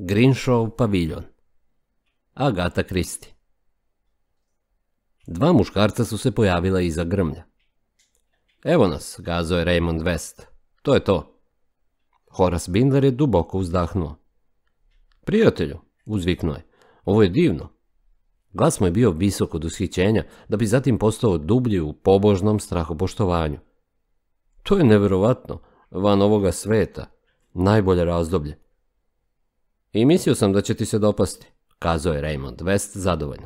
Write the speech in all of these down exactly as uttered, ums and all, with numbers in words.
Grinšov paviljon. Agata Kristi. Dva muškarca su se pojavila iza grmlja. Evo nas, kazao je Raymond West. To je to. Horace Bindler je duboko uzdahnuo. Prijatelju, uzviknuo je, ovo je divno. Glas mu je bio visok od ushićenja, da bi zatim postao dublji u pobožnom strahopoštovanju. To je neverovatno, van ovoga sveta, najbolje razdoblje. I mislio sam da će ti se dopasti, kazao je Raymond West zadovoljno.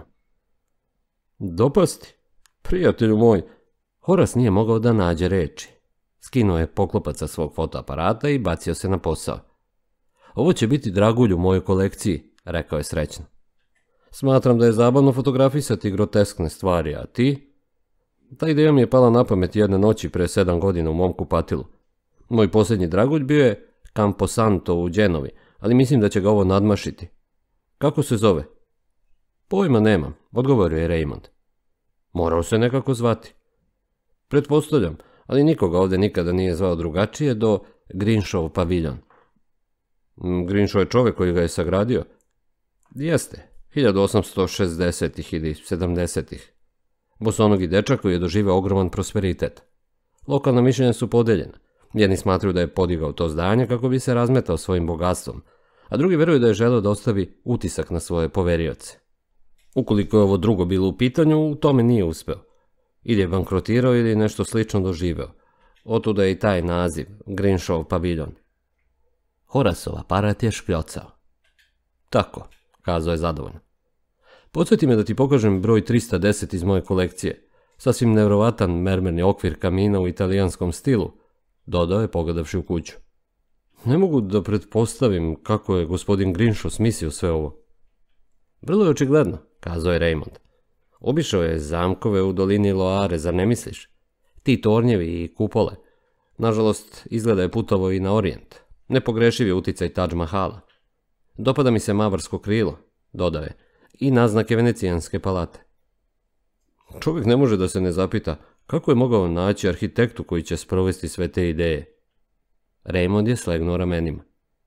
Dopasti? Prijatelju moj, Horace nije mogao da nađe reči. Skinuo je poklopac sa svog fotoaparata i bacio se na posao. Ovo će biti dragulj u mojoj kolekciji, rekao je srećno. Smatram da je zabavno fotografisati groteskne stvari, a ti? Ta ideja mi je pala na pamet jedne noći pre sedam godina u mom kupatilu. Moj posljednji dragulj bio je Camposanto u Genovi, ali mislim da će ga ovo nadmašiti. Kako se zove? Pojma nemam, odgovorio je Raymond. Morao se nekako zvati. Pretpostavljam, ali nikoga ovdje nikada nije zvao drugačije do Grinšov paviljon. Grinšov je čovjek koji ga je sagradio? Jeste, hiljadu osamsto šezdesetih ili sedamdesetih. Bosonogi dečak koji je doživeo ogroman prosperitet. Lokalna mišljenja su podeljena. Jedni smatruju da je podigao to zdanje kako bi se razmetao svojim bogatstvom, a drugi veruju da je želeo da ostavi utisak na svoje poverioce. Ukoliko je ovo drugo bilo u pitanju, u tome nije uspeo. Ili je bankrotirao ili nešto slično doživeo. Otuda je i taj naziv, Grinšov paviljon. Horaceov aparat je škljocao. Tako, kazao je zadovoljno. Podsjeti me da ti pokažem broj trista deset iz moje kolekcije. Sasvim nevjerovatan mermerni okvir kamina u italijanskom stilu, dodao je pogledavši u kuću. Ne mogu da pretpostavim kako je gospodin Grinšov smislio sve ovo. Vrlo je očigledno, kazao je Raymond. Obišao je zamkove u dolini Loare, zar ne misliš? Ti tornjevi i kupole. Nažalost, izgleda je putovao i na orijent. Nepogrešiv je uticaj Taj Mahala. Dopada mi se mavarsko krilo, dodao je, i naznake venecijanske palate. Čovjek ne može da se ne zapita kako je mogao naći arhitektu koji će sprovesti sve te ideje. Raymond je slegnuo ramenima.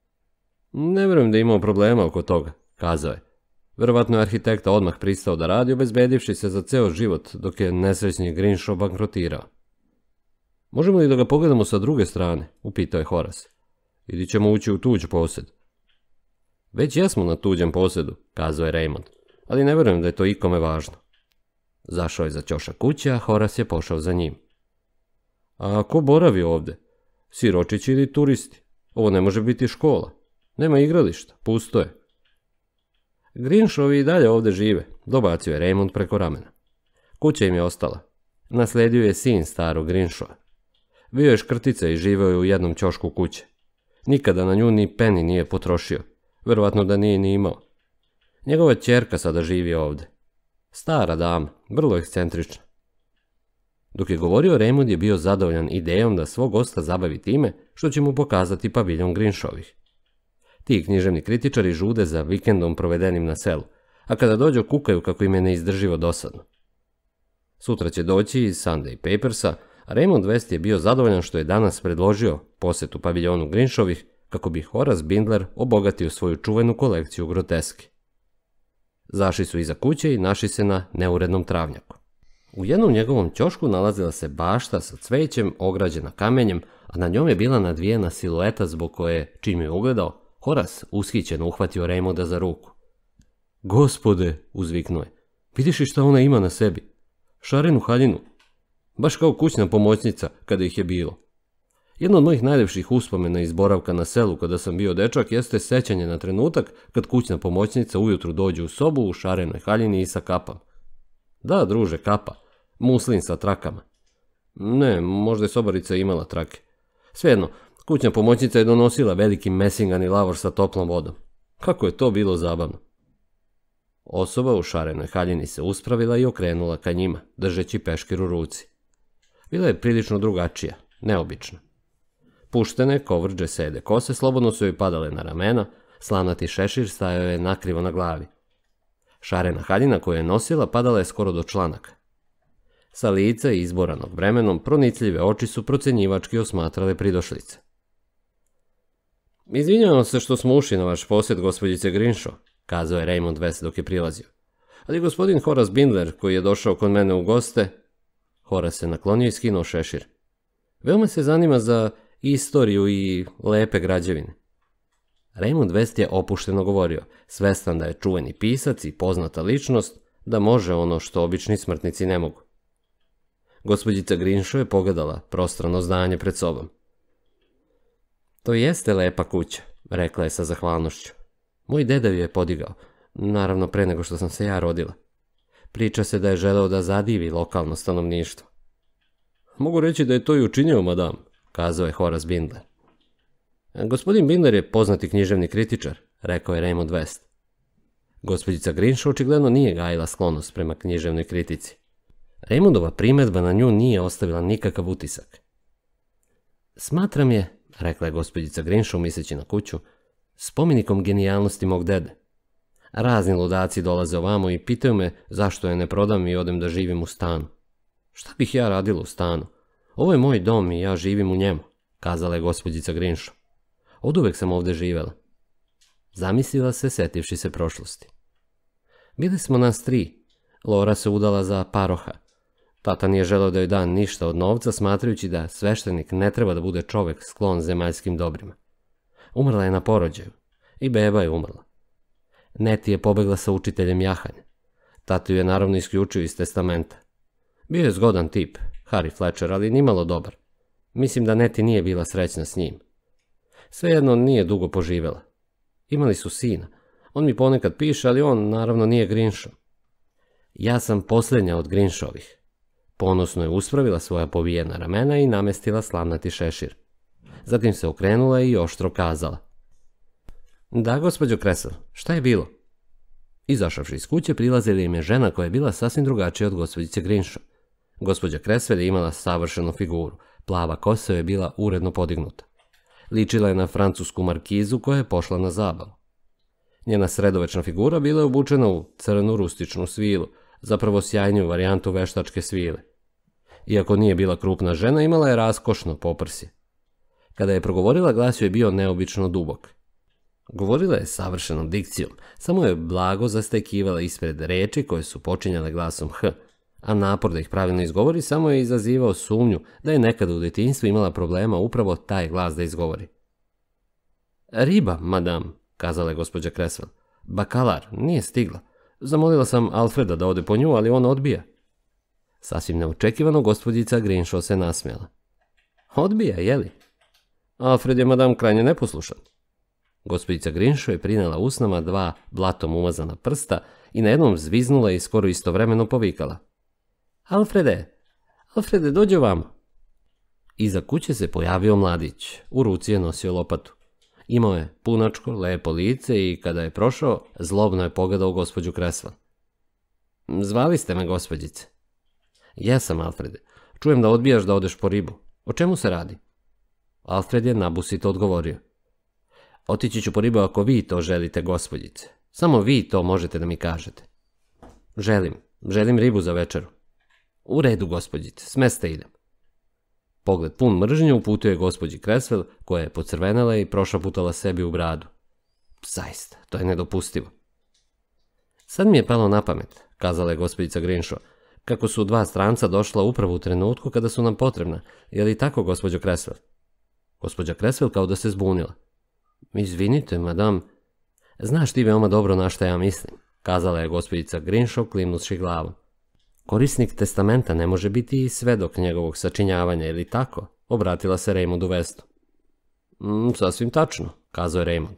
Ne vjerujem da je imao problema oko toga, kazao je. Verovatno je arhitekta odmah pristao da radi, obezbedivši se za ceo život dok je nesrećni Grinšov bankrotirao. Možemo li da ga pogledamo sa druge strane, upitao je Horace. Ili ćemo ući u tuđ posjed? Već jesmo na tuđem posjedu, kazao je Raymond, ali ne vjerujem da je to ikome važno. Zašao je za ćošak kuće, a Horace je pošao za njim. A ko boravi ovdje? Siročići ili turisti? Ovo ne može biti škola. Nema igrališta, pusto je. Grinšovi i dalje ovdje žive, dobacio je Raymond preko ramena. Kuća im je ostala. Naslijedio je sin starog Grinšova. Bio je škrtica i živeo je u jednom ćošku kuće. Nikada na nju ni peni nije potrošio. Verovatno da nije ni imao. Njegova ćerka sada živi ovdje. Stara dama, vrlo ekscentrična. Dok je govorio, Raymond je bio zadovoljan idejom da svog gosta zabavi time što će mu pokazati paviljon Grinšovih. Ti književni kritičari žude za vikendom provedenim na selu, a kada dođu kukaju kako im je neizdrživo dosadno. Sutra će doći iz Sunday Papersa, a Raymond West je bio zadovoljan što je danas predložio posjetu paviljonu Grinšovih kako bi Horace Bindler obogatio svoju čuvenu kolekciju groteski. Zašli su iza kuće i našli se na neurednom travnjaku. U jednom njegovom ćošku nalazila se bašta sa cvećem ograđena kamenjem, a na njom je bila nadvijena silueta zbog koje, čim je ugledao, Horace ushićeno uhvatio Raymonda za ruku. Gospode, uzviknuo je, vidiš li šta ona ima na sebi? Šarenu haljinu. Baš kao kućna pomoćnica kada ih je bilo. Jedno od mojih najljepših uspomena iz boravka na selu kada sam bio dečak jeste sećanje na trenutak kad kućna pomoćnica ujutru dođe u sobu u šarenoj haljini i sa kapom. Da, druže, kapa. Muslin sa trakama. Ne, možda je sobarica imala trake. Svejedno, kućna pomoćnica je donosila veliki mesingani lavor sa toplom vodom. Kako je to bilo zabavno. Osoba u šarenoj haljini se uspravila i okrenula ka njima, držeći peškir u ruci. Bila je prilično drugačija, neobična. Puštene, kovrđe sede kose slobodno su joj padale na ramena, slanati šešir stajao je nakrivo na glavi. Šarena haljina koju je nosila padala je skoro do članaka. Sa lica izboranog vremenom pronicljive oči su procenjivački osmatrale pridošlice. Izvinjavam se što smo ušli na vaš posjet, gospođice Grinshaw, kazao je Raymond West dok je prilazio. Ali gospodin Horace Bindler, koji je došao kod mene u goste... Horace se naklonio i skinuo šešir. Veoma se zanima za istoriju i lepe građevine. Raymond West je opušteno govorio, svestan da je čuveni pisac i poznata ličnost, da može ono što obični smrtnici ne mogu. Gospođica Grinshaw je pogledala prostrano zdanje pred sobom. To jeste lepa kuća, rekla je sa zahvalnošću. Moj dedav je podigao, naravno pre nego što sam se ja rodila. Priča se da je želeo da zadivi lokalno stanovništvo. Mogu reći da je to i učinio, madam, kazao je Horace Bindler. Gospodin Bindler je poznati književni kritičar, rekao je Raymond West. Gospođica Grinshaw očigledno nije gajila sklonost prema književnoj kritici. Raymondova primjedba na nju nije ostavila nikakav utisak. Smatram je, rekla je gospođica Grinshaw misleći na kuću, spomenikom genijalnosti mog dede. Razni ludaci dolaze ovamo i pitaju me zašto je ne prodam i odem da živim u stanu. Šta bih ja radila u stanu? Ovo je moj dom i ja živim u njemu, kazala je gospođica Grinshaw. Oduvek sam ovdje živela. Zamislila se, setivši se prošlosti. Bili smo nas tri. Laura se udala za paroha. Tata nije želeo da joj da ništa od novca, smatrajući da sveštenik ne treba da bude čovek sklon zemaljskim dobrima. Umrla je na porođaju. I beba je umrla. Neti je pobegla sa učiteljem jahanja. Tata ju je naravno isključio iz testamenta. Bio je zgodan tip, Harry Fletcher, ali nimalo dobar. Mislim da Neti nije bila srećna s njim. Svejedno nije dugo poživela. Imali su sina. On mi ponekad piše, ali on naravno nije Grinshaw. Ja sam posljednja od Grinshawih. Ponosno je uspravila svoja povijena ramena i namestila slamnati šešir. Zatim se okrenula i oštro kazala. Da, gospođo Creswell, šta je bilo? Izašavši iz kuće, prilazila im je žena koja je bila sasvim drugačija od gospođice Grinshaw. Gospođa Creswell je imala savršenu figuru, plava kosa je bila uredno podignuta. Ličila je na francusku markizu koja je pošla na zabavu. Njena sredovečna figura bila je obučena u crnu rustičnu svilu, zapravo sjajniju varijantu veštačke svile. Iako nije bila krupna žena, imala je raskošno poprsje. Kada je progovorila, glas joj je bio neobično dubok. Govorila je savršenom dikcijom, samo je blago zastajkivala ispred reči koje su počinjale glasom H, a napor da ih pravilno izgovori samo je izazivao sumnju da je nekada u djetinjstvu imala problema upravo taj glas da izgovori. Riba, madam, kazala je gospođa Creswell. Bakalar, nije stigla. Zamolila sam Alfreda da ode po nju, ali on odbija. Sasvim neočekivano gospođica Grinshaw se nasmijala. Odbija, jeli? Alfred je, madam, krajnje neposlušan. Gospođica Grinshaw je prinela usnama dva blatom umazana prsta i na jednom zviznula i skoro istovremeno povikala. Alfrede, Alfrede, dođe vamo. Iza kuće se pojavio mladić, u ruci je nosio lopatu. Imao je punačko, lepo lice i kada je prošao, zlobno je pogledao gospođu Creswell. Zvali ste me, gospođice. Jesam, Alfrede. Čujem da odbijaš da odeš po ribu. O čemu se radi? Alfred je nabusito odgovorio. Otići ću po ribu ako vi to želite, gospođice. Samo vi to možete da mi kažete. Želim. Želim ribu za večeru. U redu, gospođice. Smeste idem. Pogled pun mržnje uputio je gospođi Creswell, koja je pocrvenela i prošaputala sebi u bradu. Zaista, to je nedopustivo. Sad mi je palo na pamet, kazala je gospođica Grinshaw, kako su dva stranca došla upravo u trenutku kada su nam potrebna. Je li tako, gospođo Creswell? Gospođa Creswell kao da se zbunila. Izvinite, madam. Znaš ti veoma dobro na šta ja mislim, kazala je gospođica Grinshaw klimnuši glavom. Korisnik testamenta ne može biti i svedok njegovog sačinjavanja, ili tako? Obratila se Raymondu Westu. Mm, sasvim tačno, kazao je Raymond.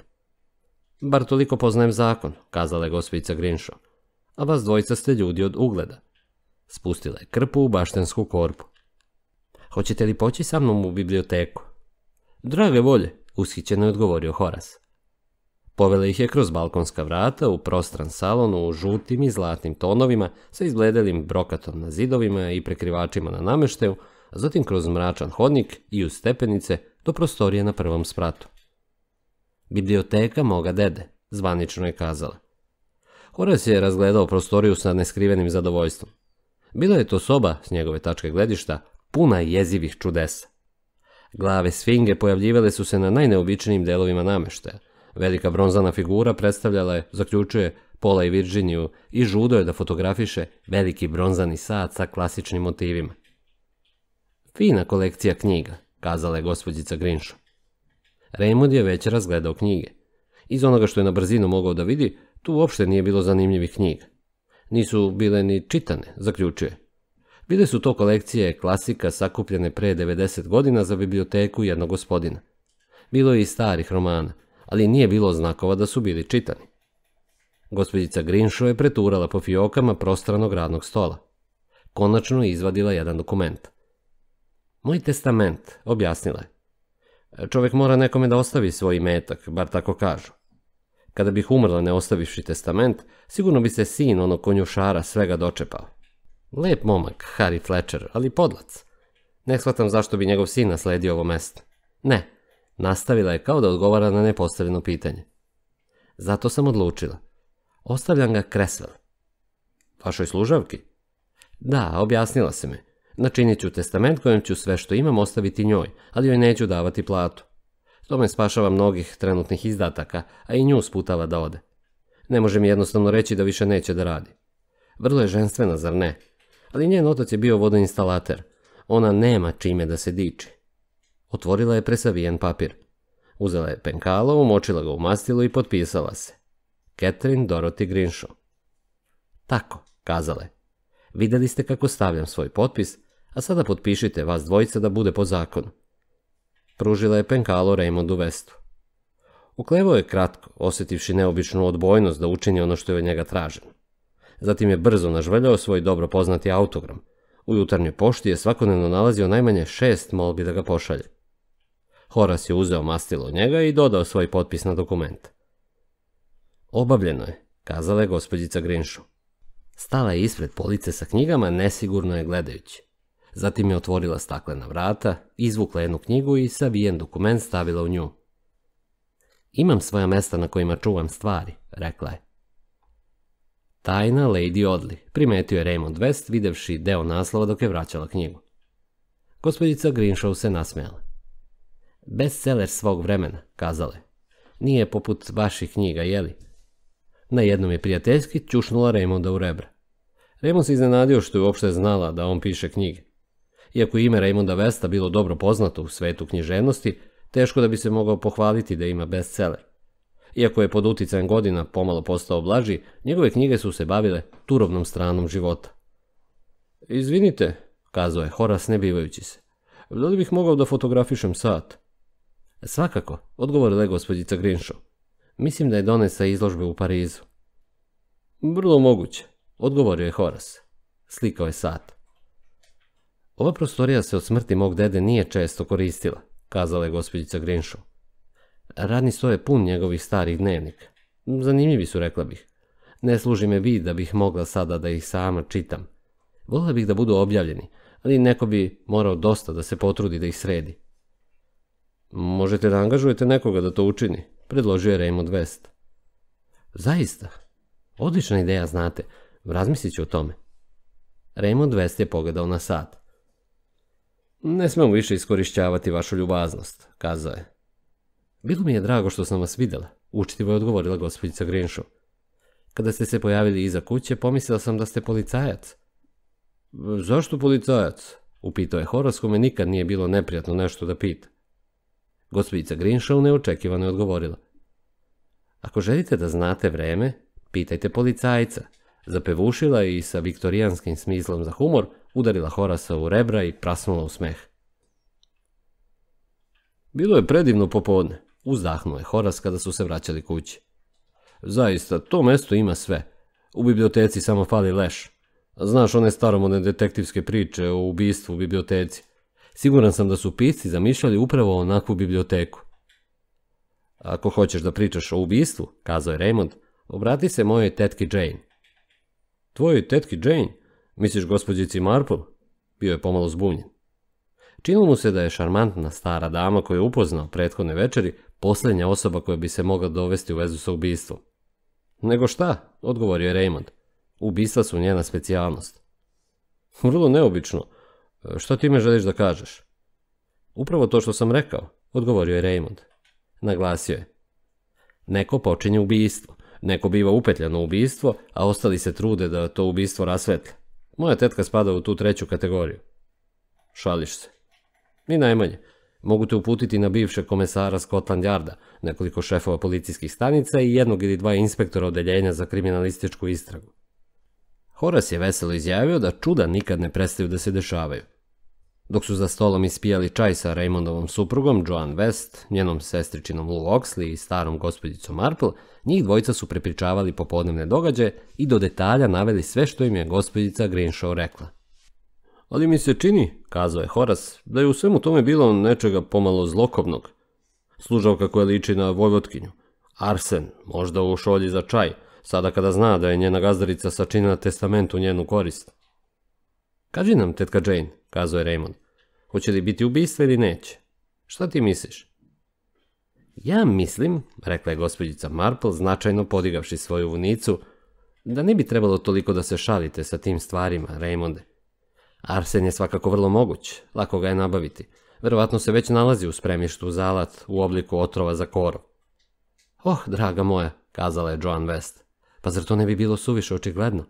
Bar toliko poznajem zakon, kazala je gospođica Grinshaw. A vas dvojica ste ljudi od ugleda. Spustila je krpu u baštensku korpu. Hoćete li poći sa mnom u biblioteku? Drage volje, ushićeno je odgovorio Horace. Povela ih je kroz balkonska vrata u prostran salon u žutim i zlatnim tonovima sa izbledelim brokatom na zidovima i prekrivačima na nameštaju, a zatim kroz mračan hodnik i uz stepenice do prostorije na prvom spratu. Biblioteka moga dede, zvanično je kazala. Horace je razgledao prostoriju sa neskrivenim zadovoljstvom. Bila je to soba, s njegove tačke gledišta, puna jezivih čudesa. Glave sfinge pojavljivale su se na najneobičnijim delovima nameštaja. Velika bronzana figura predstavljala je, zaključuje, Pola i Virginiju i žudo je da fotografiše veliki bronzani sat sa klasičnim motivima. Fina kolekcija knjiga, kazala je gospođica Grinshaw. Raymond je već razgledao knjige. Iz onoga što je na brzinu mogao da vidi, tu uopšte nije bilo zanimljivih knjiga. Nisu bile ni čitane, zaključuje. Bile su to kolekcije klasika sakupljene pre devedeset godina za biblioteku jednog gospodina. Bilo je i starih romana, ali nije bilo znakova da su bili čitani. Gospođica Grinshaw je preturala po fiokama prostranog radnog stola. Konačno je izvadila jedan dokument. Moj testament, objasnila je. Čovjek mora nekome da ostavi svoj imetak, bar tako kažu. Kada bih umrla ne ostavivši testament, sigurno bi se sin onog konjušara svega dočepao. Lep momak, Harry Fletcher, ali podlac. Ne shvatam zašto bi njegov sin nasledio ovo mesto. Ne, nastavila je kao da odgovara na nepostavljeno pitanje. Zato sam odlučila. Ostavljam ga Creswell. Vašoj služavki? Da, objasnila se me. Načinit ću testament kojem ću sve što imam ostaviti njoj, ali joj neću davati platu. To me spašava mnogih trenutnih izdataka, a i nju sputava da ode. Ne može mi jednostavno reći da više neće da radi. Vrlo je ženstvena, zar ne? Ali njen otac je bio vodoinstalater. Ona nema čime da se diči. Otvorila je presavijen papir. Uzela je penkalo, umočila ga u mastilo i potpisala se. Catherine Dorothy Grinshaw. Tako, kazala je. Videli ste kako stavljam svoj potpis, a sada potpišite vas dvojica da bude po zakonu. Pružila je penkalo Raymondu Westu. Uklevao je kratko, osjetivši neobičnu odbojnost da učini ono što je od njega traženo. Zatim je brzo nažveljao svoj dobro poznati autogram. U jutarnjoj pošti je svakodnevno nalazio najmanje šest molbi da ga pošalje. Horace je uzeo mastilo od njega i dodao svoj potpis na dokument. Obavljeno je, kazala je gospođica Grinshaw. Stala je ispred police sa knjigama, nesigurno je gledajući. Zatim je otvorila staklena vrata, izvukla jednu knjigu i savijen dokument stavila u nju. Imam svoja mesta na kojima čuvam stvari, rekla je. Tajna Lady Audley, primetio je Raymond West, videvši deo naslova dok je vraćala knjigu. Gospođica Grinshaw se nasmejala. Bestseller svog vremena, kazala je. Nije poput vaših knjiga, jeli? Na jednom je prijateljski ćušnula Raymonda u rebra. Raymond se iznenadio što je uopšte znala da on piše knjige. Iako je ime Raymonda Westa bilo dobro poznato u svetu književnosti, teško da bi se mogao pohvaliti da ima bestseller. Iako je pod uticajem godina pomalo postao blaži, njegove knjige su se bavile turovnom stranom života. Izvinite, kazao je Horace ne bivajući se. Da li bih mogao da fotografišem sat? Svakako, odgovorila je gospođica Grinshaw. Mislim da je donet sa izložbe u Parizu. Vrlo moguće, odgovorio je Horace. Slikao je sat. Ova prostorija se od smrti mog dede nije često koristila, kazala je gospođica Grinshaw. Radni sto je pun njegovih starih dnevnika. Zanimljivi su, rekla bih. Ne služi me vid da bih mogla sada da ih sama čitam. Volila bih da budu objavljeni, ali neko bi morao dosta da se potrudi da ih sredi. Možete da angažujete nekoga da to učini, predložio je Raymond West. Zaista? Odlična ideja, znate. Razmislit ću o tome. Raymond West je pogledao na sat. Ne smemo više iskorišćavati vašu ljubaznost, kazao je. Bilo mi je drago što sam vas vidjela, učitivo je odgovorila gospođica Grinshaw. Kada ste se pojavili iza kuće, pomislila sam da ste policajac. Zašto policajac? Upitao je Horace, kome nikad nije bilo neprijatno nešto da pita. Gospođica Grinshaw neočekivano je odgovorila. Ako želite da znate vreme, pitajte policajca. Zapevušila i sa viktorijanskim smislom za humor udarila Horacea u rebra i prasnula u smeh. Bilo je predivno popodne, uzdahnuo je Horace kada su se vraćali kući. Zaista, to mesto ima sve. U biblioteci samo fali leš. Znaš one staromodne detektivske priče o ubistvu u biblioteci. Siguran sam da su pisci zamišljali upravo onakvu biblioteku. Ako hoćeš da pričaš o ubistvu, kazao je Raymond, obrati se mojoj tetki Jane. Tvojoj tetki Jane? Misliš gospođici Marple? Bio je pomalo zbunjen. Činilo mu se da je šarmantna stara dama koju je upoznao prethodne večeri posljednja osoba koja bi se mogla dovesti u vezu sa ubistvom. Nego šta, odgovorio je Raymond. Ubistva su njena specijalnost. Vrlo neobično. Što ti me želiš da kažeš? Upravo to što sam rekao, odgovorio je Raymond. Naglasio je. Neko počinje ubijstvo, neko biva upetljan u ubijstvo, a ostali se trude da to ubijstvo rasvetle. Moja tetka spada u tu treću kategoriju. Šališ se. Ni najmanje. Mogu te uputiti na bivšeg komesara Scotland Yarda, nekoliko šefova policijskih stanica i jednog ili dva inspektora odeljenja za kriminalističku istragu. Horace je veselo izjavio da čuda nikad ne prestaju da se dešavaju. Dok su za stolom ispijali čaj sa Raymondovom suprugom, Joan West, njenom sestričinom Lou Oxley i starom gospodicom Marple, njih dvojica su prepričavali popodnevne događaje i do detalja naveli sve što im je gospođica Greenshaw rekla. Ali mi se čini, kazao je Horace, da je u svemu tome bilo nečega pomalo zlokobnog. Služavka koja liči na Vojvotkinju. Arsen, možda u šolji za čaj, sada kada zna da je njena gazdarica sačinila testament u njenu korist. Kaži nam, tetka Jane, kazao je Raymond, hoće li biti ubistva ili neće? Šta ti misliš? Ja mislim, rekla je gospođica Marple, značajno podigavši svoju vunicu, da ne bi trebalo toliko da se šalite sa tim stvarima, Raymonde. Arsen je svakako vrlo moguć, lako ga je nabaviti. Verovatno se već nalazi u spremištu uz alat u obliku otrova za koru. Oh, draga moja, kazala je Joan West, pa zar to ne bi bilo suviše očigledno?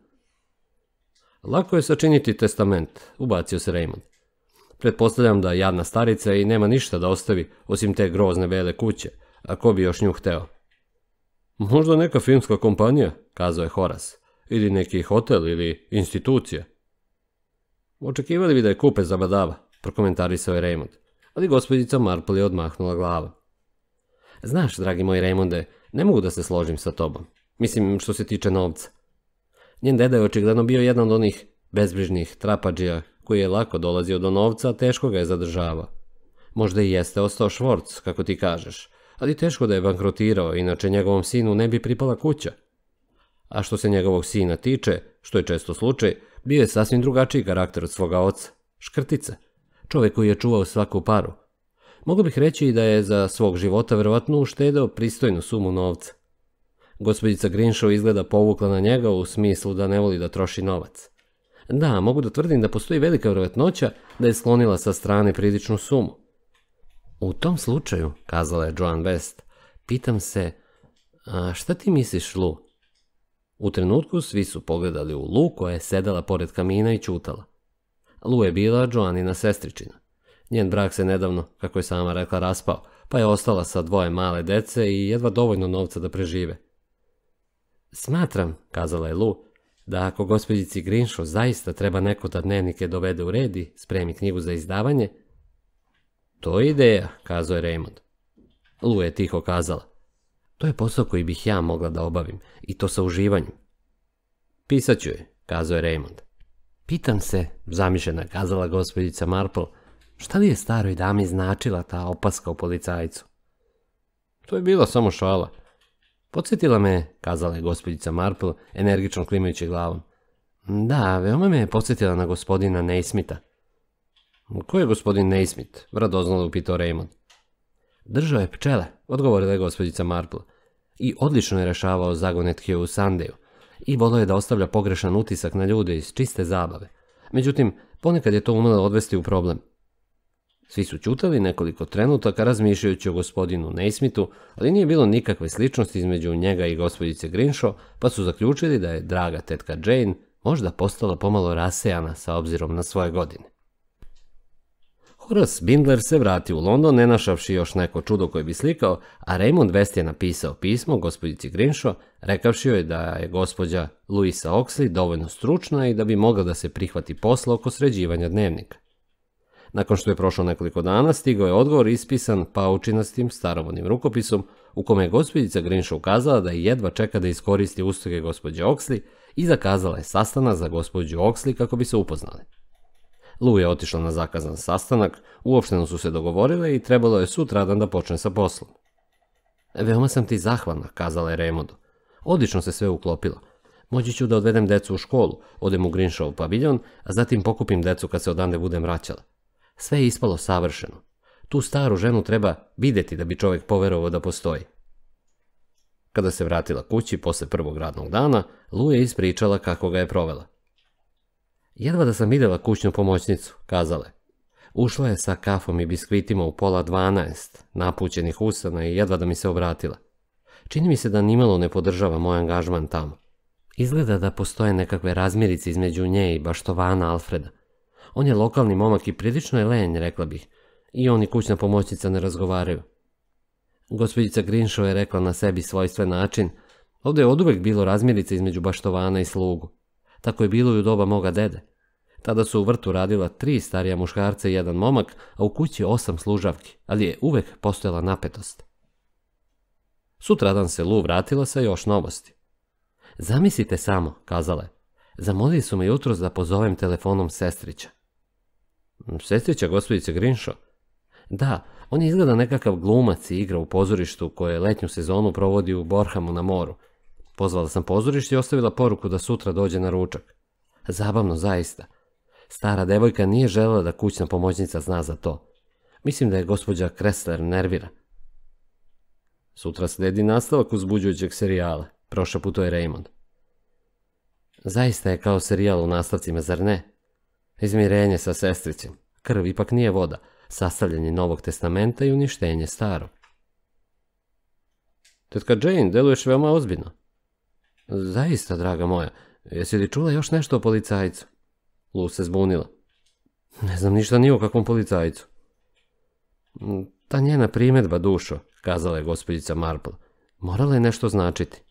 Lako je sačiniti testament, ubacio se Raymond. Pretpostavljam da jadna starica i nema ništa da ostavi osim te grozne bele kuće, a ko bi još nju hteo? Možda neka filmska kompanija, kazao je Horace, ili neki hotel ili institucija. Očekivali bi da je kupe zabadava, prokomentarisao je Raymond, ali gospođica Marple je odmahnula glavom. Znaš, dragi moj Raymonde, ne mogu da se složim sa tobom. Mislim, što se tiče novca. Njen deda je očigledno bio jedan od onih bezbrižnih trapađija koji je lako dolazio do novca, a teško ga je zadržavao. Možda i jeste ostao švorc, kako ti kažeš, ali teško da je bankrotirao, inače njegovom sinu ne bi pripala kuća. A što se njegovog sina tiče, što je često slučaj, bio je sasvim drugačiji karakter od svoga oca, škrtica, čovjek koji je čuvao svaku paru. Mogu bih reći i da je za svog života verovatno uštedeo pristojnu sumu novca. Gospođica Greenshaw izgleda povukla na njega u smislu da ne voli da troši novac. Da, mogu da tvrdim da postoji velika vjerovatnoća da je sklonila sa strane priličnu sumu. U tom slučaju, kazala je Joan West, pitam se, a šta ti misliš, Lou? U trenutku svi su pogledali u Lou koja je sedela pored kamina i ćutala. Lou je bila Joanina sestričina. Njen brak se nedavno, kako je sama rekla, raspao, pa je ostala sa dvoje male dece i jedva dovoljno novca da prežive. Smatram, kazala je Lou, da ako gospođici Greenshaw zaista treba neko da dnevnike dovede u red i spremi knjigu za izdavanje, to je ideja, kazao je Raymond. Lou je tiho kazala, to je posao koji bih ja mogla da obavim, i to sa uživanjem. Pisat ću je, kazao je Raymond. Pitam se, zamišljena kazala gospođica Marple, šta li je staroj dami značila ta opaska o policajcu? To je bila samo šala. Podsjetila me, kazala je gospođica Marple, energično klimajući glavom. Da, veoma me je podsjetila na gospodina Naismitha. Ko je gospodin Naismith? Radoznalo upitao Raymond. Držao je pčele, odgovorila je gospođica Marple, i odlično je rešavao zagonetke u Sandeju, i volio je da ostavlja pogrešan utisak na ljude iz čiste zabave. Međutim, ponekad je to umelo odvesti u problem. Svi su ćutali nekoliko trenutaka razmišljajući o gospodinu Naismithu, ali nije bilo nikakve sličnosti između njega i gospođice Greenshaw, pa su zaključili da je draga tetka Jane možda postala pomalo rasejana sa obzirom na svoje godine. Horace Bindler se vratio u London ne našavši još neko čudo koje bi slikao, a Raymond West je napisao pismo gospođici Greenshaw, rekavši joj da je gospođa Louisa Oxley dovoljno stručna i da bi mogla da se prihvati posla oko sređivanja dnevnika. Nakon što je prošlo nekoliko dana, stigao je odgovor ispisan paučinastim starovodnim rukopisom, u kome je gospođica Greenshaw ukazala da jedva čeka da iskoristi usluge gospođe Oxley i zakazala je sastanak za gospođu Oxley kako bi se upoznali. Lou je otišla na zakazan sastanak, uopšteno su se dogovorile i trebalo je sutradan da počne sa poslom. Veoma sam ti zahvalna, kazala je Raymondu. Odlično se sve uklopilo. Moći ću da odvedem decu u školu, odem u Greenshaw paviljon, a zatim pokupim decu kad se odande budem vraćala. Sve je ispalo savršeno. Tu staru ženu treba vidjeti da bi čovjek poverovao da postoji. Kada se vratila kući posle prvog radnog dana, Lou je ispričala kako ga je provela. Jedva da sam vidjela kućnu pomoćnicu, kazala je. Ušla je sa kafom i biskvitima u pola dvanaest, napućenih usana i jedva da mi se obratila. Čini mi se da nimalo ne podržava moj angažman tamo. Izgleda da postoje nekakve razmirice između nje i baštovana Alfreda. On je lokalni momak i prilično je lenj, rekla bih. I on i kućna pomoćnica ne razgovaraju. Gospođica Grinšov je rekla na sebi svojstven način: ovdje je oduvek bilo razmirice između baštovana i slugu. Tako je bilo i u doba moga dede. Tada su u vrtu radila tri starija muškarca i jedan momak, a u kući osam služavki, ali je uvek postojala napetost. Sutradan se Lu vratila sa još novosti. Zamislite samo, kazala je. Zamolili su me jutros da pozovem telefonom sestrića. Sestrića gospođice Grinšov? Da, on je izgleda nekakav glumac i igra u pozorištu koje letnju sezonu provodi u Borhamu na moru. Pozvala sam pozorište i ostavila poruku da sutra dođe na ručak. Zabavno, zaista. Stara devojka nije želela da kućna pomoćnica zna za to. Mislim da je gospođa Kressler nervira. Sutra sledi nastavak uzbuđujućeg serijala, prošaputuje Raymond. Zaista je kao serijal u nastavcima, zar ne? Izmirenje sa sestrićem, krv ipak nije voda, sastavljanje Novog testamenta i uništenje starog. Tetka Jane, deluješ veoma ozbiljno. Zaista, draga moja, jesi li čula još nešto o policajcu? Lu se zbunila. Ne znam ništa ni o kakvom policajcu. Ta njena primjedba, dušo, kazala je gospođica Marple, morala je nešto značiti.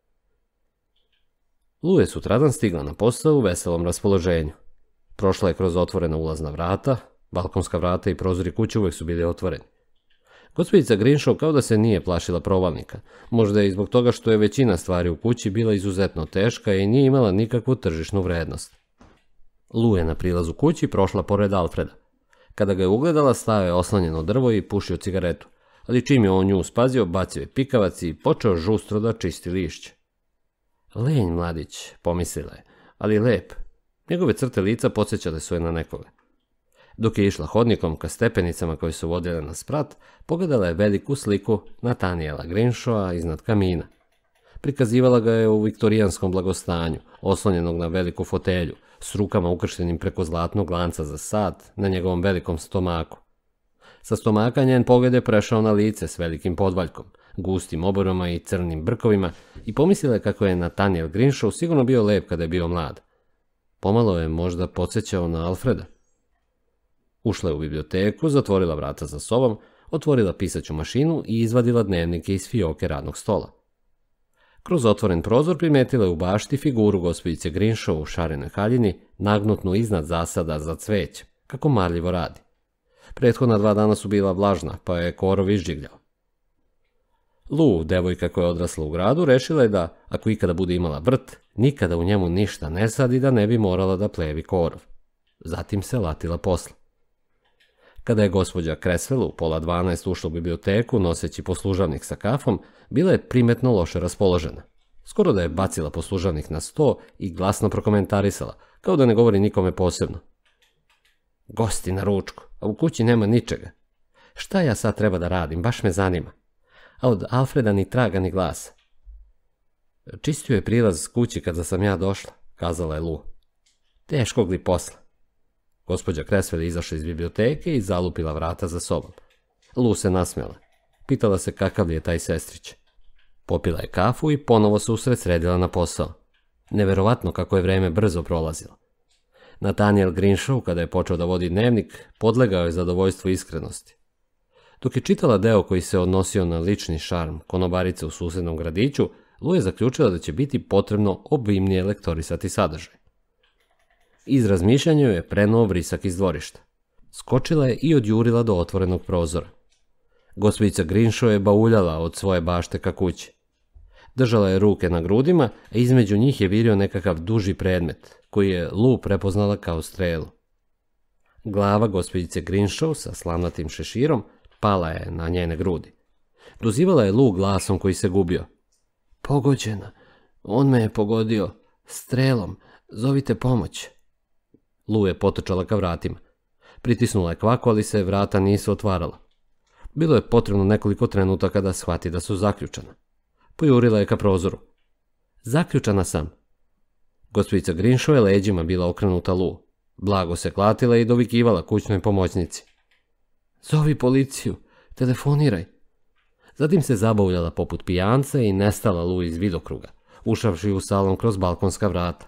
Lu je sutradan stigla na posao u veselom raspoloženju. Prošla je kroz otvorena ulazna vrata, balkonska vrata i prozori kuće uvek su bili otvoreni. Gospođica Grinšov kao da se nije plašila provalnika, možda i zbog toga što je većina stvari u kući bila izuzetno teška i nije imala nikakvu tržišnu vrednost. Lu je na prilazu kući prošla pored Alfreda. Kada ga je ugledala, stao je oslanjeno drvo i pušio cigaretu, ali čim je on nju spazio, bacio je pikavac i počeo žustro da čisti lišće. Lenj mladić, pomislila je, ali lep. Njegove crte lica podsjećale su je na nekoga. Dok je išla hodnikom ka stepenicama koje su vodile na sprat, pogledala je veliku sliku Nathaniela Grinšova iznad kamina. Prikazivala ga je u viktorijanskom blagostanju, oslonjenog na veliku fotelju, s rukama ukrštenim preko zlatnog lanca za sad na njegovom velikom stomaku. Sa stomaka njen pogled je prešao na lice s velikim podvaljkom, gustim oborama i crnim brkovima i pomislila je kako je Nathaniel Grinšov sigurno bio lep kada je bio mlad. Pomalo je možda podsjećao na Alfreda. Ušla je u biblioteku, zatvorila vrata za sobom, otvorila pisaću mašinu i izvadila dnevnike iz fioke radnog stola. Kroz otvoren prozor primetila je u bašti figuru gospođice Grinšov u šarenoj haljini, nagnutnu iznad zasada za cveće, kako marljivo radi. Prethodna dva dana su bila vlažna, pa je korov izžigljao. Lu, devojka koja je odrasla u gradu, rešila je da, ako ikada bude imala vrt, nikada u njemu ništa ne sadi da ne bi morala da plevi korov. Zatim se latila posla. Kada je gospođa Kressler u pola dvanaest ušla u biblioteku, noseći poslužavnik sa kafom, bila je primetno loše raspoložena. Skoro da je bacila poslužavnik na sto i glasno prokomentarisala, kao da ne govori nikome posebno. Gosti na ručku, a u kući nema ničega. Šta ja sad treba da radim, baš me zanima. A od Alfreda ni traga ni glasa. Čistio je prilaz kući kada sam ja došla, kazala je Lu. Teškog li posla? Gospođa Kressler je izašla iz biblioteke i zalupila vrata za sobom. Lu se nasmjela. Pitala se kakav li je taj sestrić. Popila je kafu i ponovo se usred sredila na posao. Neverovatno kako je vreme brzo prolazilo. Nathaniel Grinšov, kada je počeo da vodi dnevnik, podlegao je zadovoljstvu iskrenosti. Dok je čitala deo koji se odnosio na lični šarm konobarice u susednom gradiću, Lu je zaključila da će biti potrebno obimnije lektorisati sadržaj. Iz razmišljanja je prenuo vrisak iz dvorišta. Skočila je i odjurila do otvorenog prozora. Gospođica Grinšov je bauljala od svoje bašte ka kući. Držala je ruke na grudima, a između njih je virio nekakav duži predmet, koji je Lu prepoznala kao strelu. Glava gospođice Grinšov sa slamnatim šeširom pala je na njene grudi. Dozivala je Lu glasom koji se gubio. Pogođena, on me je pogodio, strelom, zovite pomoć. Lu je potrčala ka vratima. Pritisnula je kvaku, ali se vrata nisu otvarala. Bilo je potrebno nekoliko trenutaka da shvati da su zaključana. Pojurila je ka prozoru. Zaključana sam. Gospođica Grinšov je leđima bila okrenuta Lu. Blago se klatila i dovikivala kućnoj pomoćnici. Zovi policiju, telefoniraj. Zatim se zabavljala poput pijanca i nestala Lu iz vidokruga, ušavši u salon kroz balkonska vrata.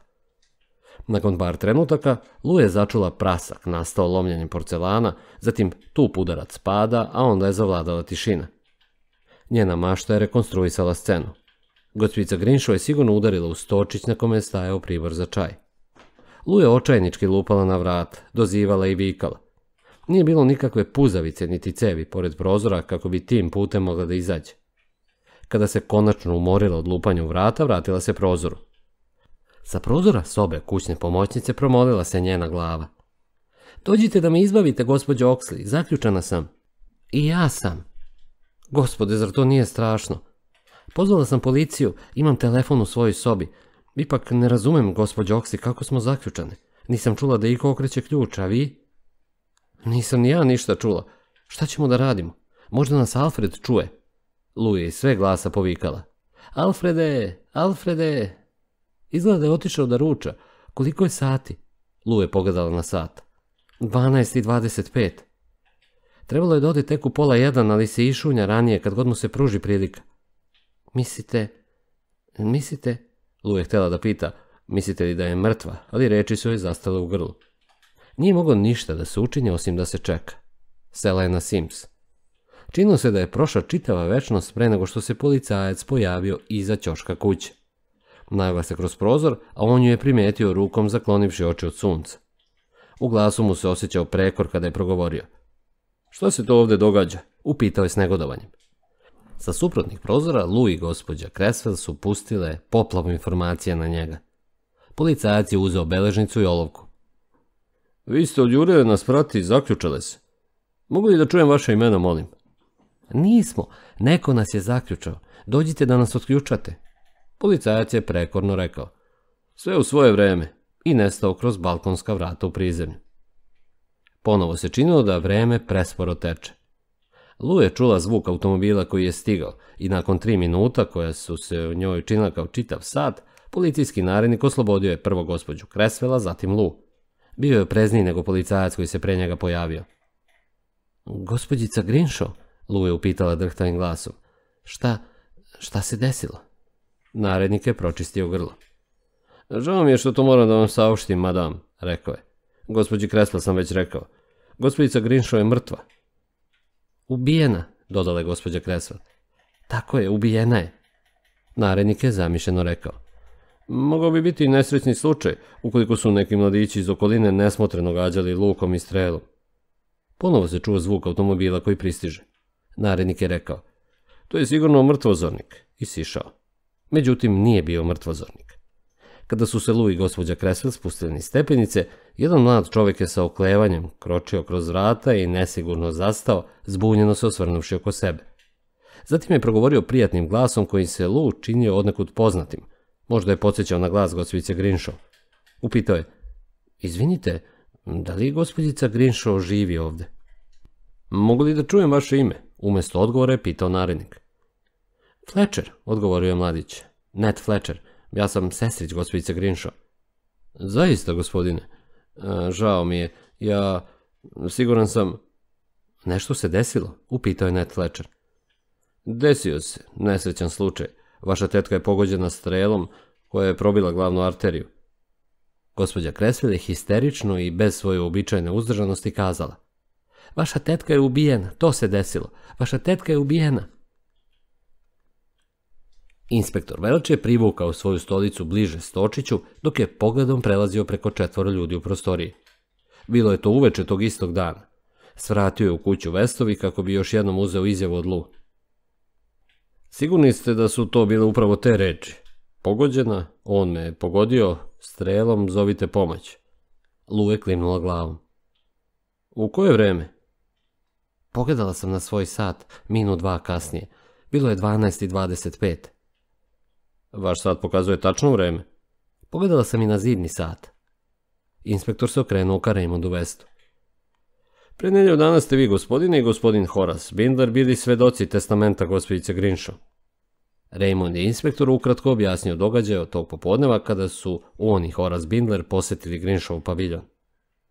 Nakon par trenutaka, Lu je začula prasak nastao lomljenjem porcelana, zatim tup udarac pada, a onda je zavladala tišina. Njena mašta je rekonstruisala scenu. Gospođica Grinšo je sigurno udarila u stočić na kome je stajao pribor za čaj. Lu je očajnički lupala na vrat, dozivala i vikala. Nije bilo nikakve puzavice niti cevi pored prozora kako bi tim putem mogla da izađe. Kada se konačno umorila od lupanja u vrata, vratila se prozoru. Sa prozora sobe kućne pomoćnice promolila se njena glava. Dođite da me izbavite, gospođo Oxley, zaključana sam. I ja sam. Gospode, zar to nije strašno? Pozvala sam policiju, imam telefon u svojoj sobi. Ipak ne razumem, gospođo Oxley, kako smo zaključane. Nisam čula da iko okreće ključ, a vi? Nisam ni ja ništa čula. Šta ćemo da radimo? Možda nas Alfred čuje. Lu je iz sve glasa povikala. Alfrede, Alfrede. Izgleda je otišao da ruča. Koliko je sati? Lu je pogledala na sat. dvanaest i dvadeset pet. Trebalo je da ode tek u pola jedan, ali se išunja ranije kad god mu se pruži prilika. Mislite, mislite, Lu je htjela da pita, mislite li da je mrtva, ali reči su joj zastale u grlu. Nije moglo ništa da se učinje osim da se čeka. Sela je na Sims. Činilo se da je prošla čitava večnost pre nego što se policajac pojavio iza ćoška kuće. Najavila se kroz prozor, a on ju je primetio rukom zaklonivši oči od sunca. U glasu mu se osjećao prekor kada je progovorio. Što se to ovdje događa? Upitao je s negodovanjem. Sa suprotnih prozora Lu i gospođa Creswell su pustile poplavu informacija na njega. Policajac je uzeo beležnicu i olovku. Vi ste od Jure nas prati i zaključale se. Mogu li da čujem vaše imena, molim? Nismo, neko nas je zaključao. Dođite da nas otključate. Policajac je prekorno rekao. Sve u svoje vreme i nestao kroz balkonska vrata u prizemlju. Ponovo se činilo da vreme presporo teče. Lu je čula zvuk automobila koji je stigao i nakon tri minuta koja su se u njoj činila kao čitav sat, policijski narednik oslobodio je prvo gospođu Creswella, zatim Lu. Bio je prezniji nego policajac koji se pre njega pojavio. Gospođica Grinšo, Lu je upitala drhtavim glasom. Šta, šta se desilo? Narednik je pročistio grlo. Žao mi je što to moram da vam saopštim, madam, rekao je. Gospođi Creswell sam već rekao. Gospođica Grinšo je mrtva. Ubijena, dodala je gospođa Creswell. Tako je, ubijena je. Narednik je zamišljeno rekao. Mogao bi biti i nesrećni slučaj, ukoliko su neki mladići iz okoline nesmotreno gađali lukom i strelom. Ponovo se čuo zvuk automobila koji pristiže. Narednik je rekao. To je sigurno mrtvozornik. I sišao. Međutim, nije bio mrtvozornik. Kada su se Lu i gospođa Creswell spustili niz stepenice, jedan mlad čovjek je sa oklevanjem kročio kroz vrata i nesigurno zastao, zbunjeno se osvrnuvši oko sebe. Zatim je progovorio prijatnim glasom koji se Lu činio odnekud poznatim. Možda je podsjećao na glas gospođice Grinšo. Upitao je, izvinite, da li gospođica Grinšo živi ovdje? Mogu li da čujem vaše ime? Umjesto odgovora je pitao narednik. Fletcher, odgovorio je mladić. Ned Fletcher, ja sam sestrić gospođice Grinšo. Zaista, gospodine. A, žao mi je, ja siguran sam... Nešto se desilo? Upitao je Ned Fletcher. Desio se, nesrećan slučaj. Vaša tetka je pogođena strelom koja je probila glavnu arteriju. Gospođa Creswell je histerično i bez svoje uobičajene uzdržanosti kazala. Vaša tetka je ubijena, to se desilo. Vaša tetka je ubijena. Inspektor Welch je privukao svoju stolicu bliže Stočiću, dok je pogledom prelazio preko četvoro ljudi u prostoriji. Bilo je to uveče tog istog dana. Svratio je u kuću Westovi kako bi još jednom uzeo izjavu od Lu. Sigurni ste da su to bile upravo te reči? Pogođena, on me pogodio, strelom, zovite pomoć. Lu je klimnula glavom. U koje vreme? Pogledala sam na svoj sat, minut dva kasnije. Bilo je dvanaest i dvadeset pet. Vaš sat pokazuje tačno vreme? Pogledala sam i na zidni sat. Inspektor se okrenuo ka Raymondu Westu. Pre nedelju dana ste vi, gospodine, i gospodin Horace Bindler bili svedoci testamenta gospođice Grinšo. Raymond je inspektoru ukratko objasnio događaje od tog popodneva kada su on i Horace Bindler posjetili Grinšov paviljon.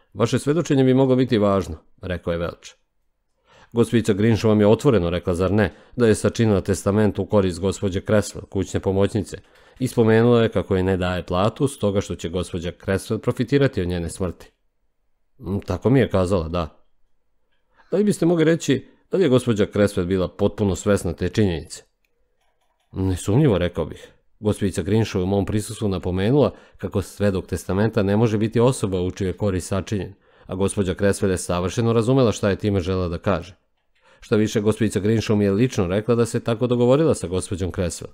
Vaše svedočenje bi moglo biti važno, rekao je Welch. Gospođica Grimshaw vam je otvoreno rekla, zar ne, da je sačinila testament u korist gospođe Creswell, kućne pomoćnice, i spomenula je kako je ne daje platu, stoga što će gospođa Creswell profitirati od njene smrti. Tako mi je kazala, da. Da li biste mogli reći da li je gospođa Creswell bila potpuno svesna te činjenice? Nesumnjivo, rekao bih. Gospođica Grimshaw u mom prisustvu napomenula kako svedok testamenta ne može biti osoba u čiju je korist sačinjen, a gospođa Creswell je savršeno razumela šta je time želela da kaže. Šta više, gospođica Grimshaw mi je lično rekla da se tako dogovorila sa gospođom Creswell.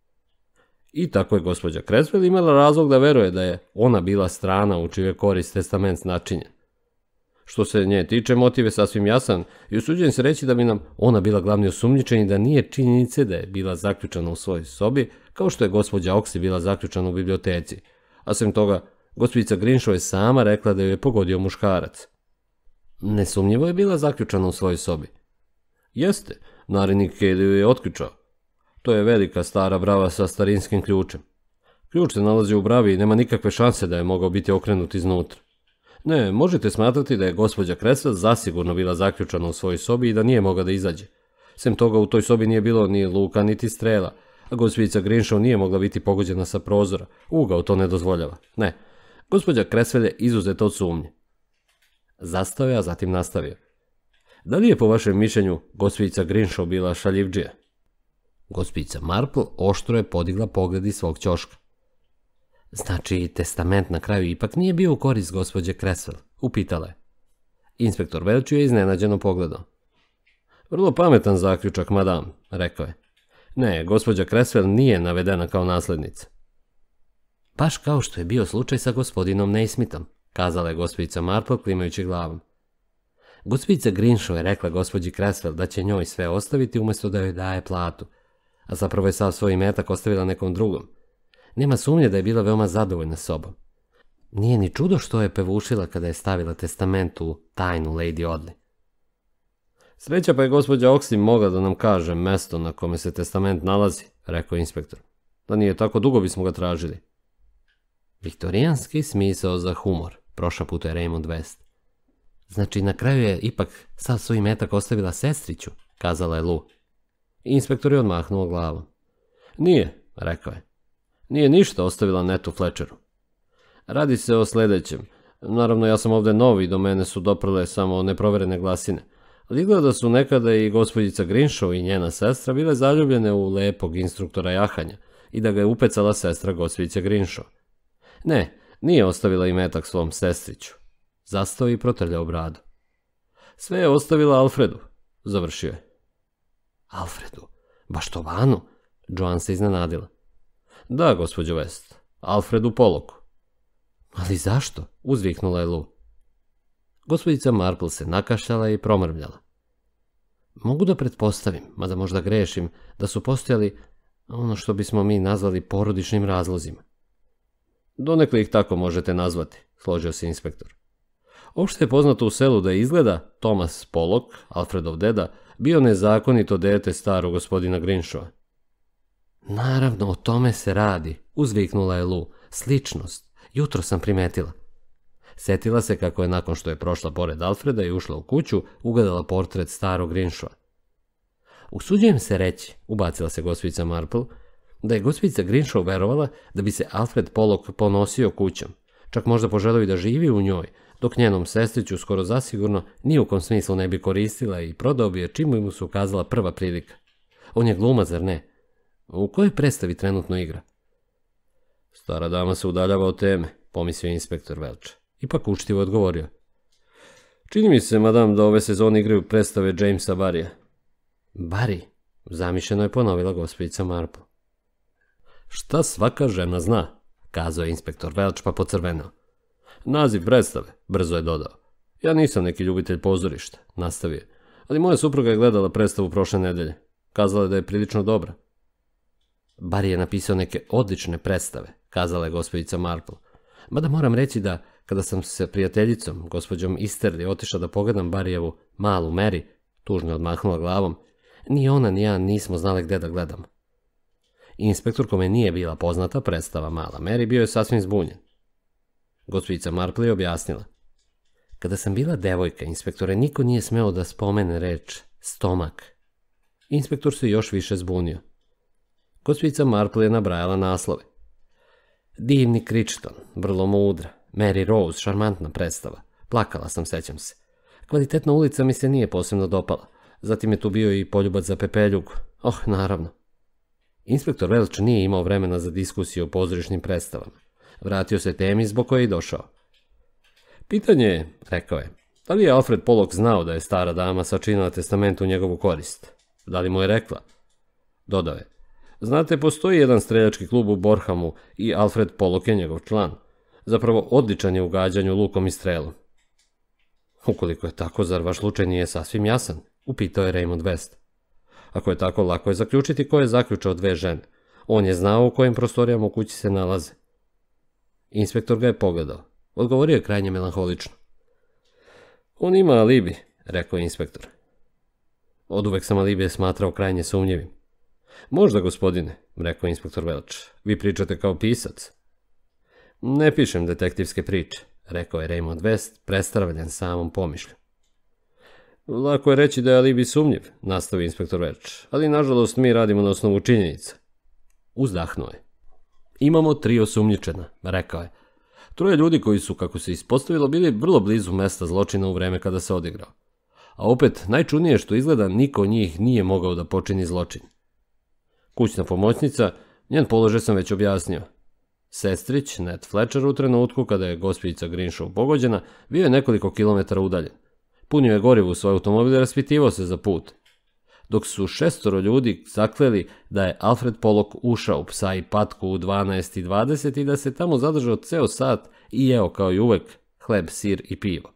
I tako je gospođa Creswell imala razlog da veruje da je ona bila strana u čiju je korist testament načinjen. Što se nje tiče, motiv je sasvim jasan i usuđujem se reći da bi nam ona bila glavni osumnjičeni da nije činjenice da je bila zaključana u svojoj sobi, kao što je gospođa Oxley bila zaključana u biblioteci, a sem toga, gospođica Grimshaw je sama rekla da ju je pogodio muškarac. Nesumnjivo je bila zaključana u svojoj sobi. Jeste, narednik Cady ju je otključao. To je velika stara brava sa starinskim ključem. Ključ se nalazi u bravi i nema nikakve šanse da je mogao biti okrenut iznutra. Ne, možete smatrati da je gospođa Creswell zasigurno bila zaključana u svojoj sobi i da nije mogla da izađe. Sem toga u toj sobi nije bilo ni luka niti strela, a gospođica Grimshaw nije mogla biti pogođena sa prozora. Ugao to ne dozvoljava. Ne, gospođa Creswell je izuzeta od sumnje. Zastao je, a zatim nastavio. Da li je po vašem mišljenju gospođica Grimshaw bila šaljivdžija? Gospođica Marple oštro je podigla pogled iz svog ćoška. Znači, testament na kraju ipak nije bio u korist gospođe Creswell, upitala je. Inspektor Welch je iznenađeno pogledao. Vrlo pametan zaključak, madam, rekao je. Ne, gospođa Creswell nije navedena kao naslednica. Baš kao što je bio slučaj sa gospodinom Naismithom, kazala je gospođica Marple klimajući glavom. Gospođica Grimshaw je rekla gospođi Creswell da će njoj sve ostaviti umjesto da joj daje platu, a zapravo je sav svoj imetak ostavila nekom drugom. Nema sumnje da je bila veoma zadovoljna sobom. Nije ni čudo što je pevušila kada je stavila testament u tajnu Lady Audley. Sreća pa je gospođa Oxley mogla da nam kaže mesto na kome se testament nalazi, rekao inspektor. Da nije tako dugo bismo ga tražili. Viktorijanski smisao za humor, prošaputao je Raymond West. Znači, na kraju je ipak sav svoj imetak ostavila sestriću, kazala je Lou. Inspektor je odmahnuo glavom. Nije, rekao je. Nije ništa ostavila Netu Fletcheru. Radi se o sljedećem. Naravno, ja sam ovdje novi i do mene su doprle samo neproverene glasine. Ali izgleda da su nekada i gospođica Grimshaw i njena sestra bile zaljubljene u lepog instruktora jahanja i da ga je upecala sestra gospođice Grimshaw. Ne, nije ostavila imetak svom sestriću. Zastao i protrljao bradu. Sve je ostavila Alfredu, završio je. Alfredu? Baš to vanu? Joan se iznenadila. Da, gospođo West, Alfredu Pollocku. Ali zašto? Uzviknula je Lou. Gospođica Marple se nakašljala i promrmljala. Mogu da pretpostavim, mada možda grešim, da su postojali ono što bismo mi nazvali porodičnim razlozima. Donekle ih tako možete nazvati, složio se inspektor. Opšte je poznato u selu da izgleda Thomas Pollock, Alfredov deda, bio nezakonito dete starog gospodina Grimshawa. Naravno, o tome se radi, uzviknula je Lou. Sličnost. Jutro sam primetila. Setila se kako je nakon što je prošla pored Alfreda i ušla u kuću, ugledala portret starog Grimshawa. Usuđujem se reći, ubacila se gospođica Marple, da je gospođica Grimshaw verovala da bi se Alfred Pollock ponosio kućom, čak možda poželio i da živi u njoj, dok njenom sestriću skoro zasigurno ni u kom smislu ne bi koristila i prodao bi je čim mu se ukazala prva prilika. On je glumac, zar ne? U kojoj predstavi trenutno igra? Stara dama se udaljava od teme, pomislio inspektor Welch. Ipak učtivo odgovorio. Čini mi se, madam, da ove sezone igraju predstave Jamesa Barrya. Barry, zamišljeno je ponovila gospođica Marple. Šta svaka žena zna, kazao je inspektor Welch pa pocrvenao. Naziv predstave, brzo je dodao. Ja nisam neki ljubitelj pozorišta, nastavio, ali moja supruga je gledala predstavu prošle nedelje. Kazala je da je prilično dobra. Barry je napisao neke odlične predstave, kazala je gospođica Marple. Mada moram reći da, kada sam se prijateljicom, gospođom Easterly, otišla da pogledam Barryevu Malu Mary, tužno odmahnula glavom, ni ona ni ja nismo znali gde da gledamo. Inspektor, kome nije bila poznata predstava Mala Mary, bio je sasvim zbunjen. Gospođica Marple je objasnila. Kada sam bila devojka, inspektore, niko nije smeo da spomene reč stomak. Inspektor se još više zbunio. Gospođica Marple je nabrajala naslove. Divni Crichton, vrlo mudra, Mary Rose, šarmantna predstava. Plakala sam, sećam se. Kvalitetna ulica mi se nije posebno dopala. Zatim je tu bio i poljubac za pepeljugu. Oh, naravno. Inspektor Welch nije imao vremena za diskusiju o pozorišnim predstavama. Vratio se temi zbog koje je i došao. Pitanje je, rekao je, da li je Alfred Pollock znao da je stara dama sačinila testament u njegovu korist? Da li mu je rekla? Dodao je, znate, postoji jedan streljački klub u Borhamu i Alfred Pollock je njegov član. Zapravo odličan je u gađanju lukom i strelom. Ukoliko je tako, zar vaš slučaj nije sasvim jasan? Upitao je Raymond West. Ako je tako, lako je zaključiti ko je zaključao dve žene. On je znao u kojim prostorijama u kući se nalaze. Inspektor ga je pogledao. Odgovorio je krajnje melanholično. On ima alibi, rekao je inspektor. Oduvek sam alibije smatrao krajnje sumnjivim. Možda, gospodine, rekao je inspektor Welch. Vi pričate kao pisac. Ne pišem detektivske priče, rekao je Raymond West, prestravljen samom pomišlju. Lako je reći da je alibi sumnjiv, nastavio inspektor Welch, ali nažalost mi radimo na osnovu činjenica. Uzdahnuo je. Imamo tri osumnjičena, rekao je. Troje ljudi koji su, kako se ispostavilo, bili vrlo blizu mesta zločina u vreme kada se odigrao. A opet, najčudnije što izgleda, niko od njih nije mogao da počini zločin. Kućna pomoćnica, njen položaj sam već objasnio. Sestrić, Ned Fletcher, u trenutku kada je gospođica Greenshaw pogođena, bio je nekoliko kilometara udaljen. Punio je gorivo u svoj automobil i raspitivao se za put. Dok su šestoro ljudi zakleli da je Alfred Pollock ušao u Psa i patku u dvanaest i dvadeset i da se tamo zadržao ceo sat i jeo kao i uvek hleb, sir i pivo.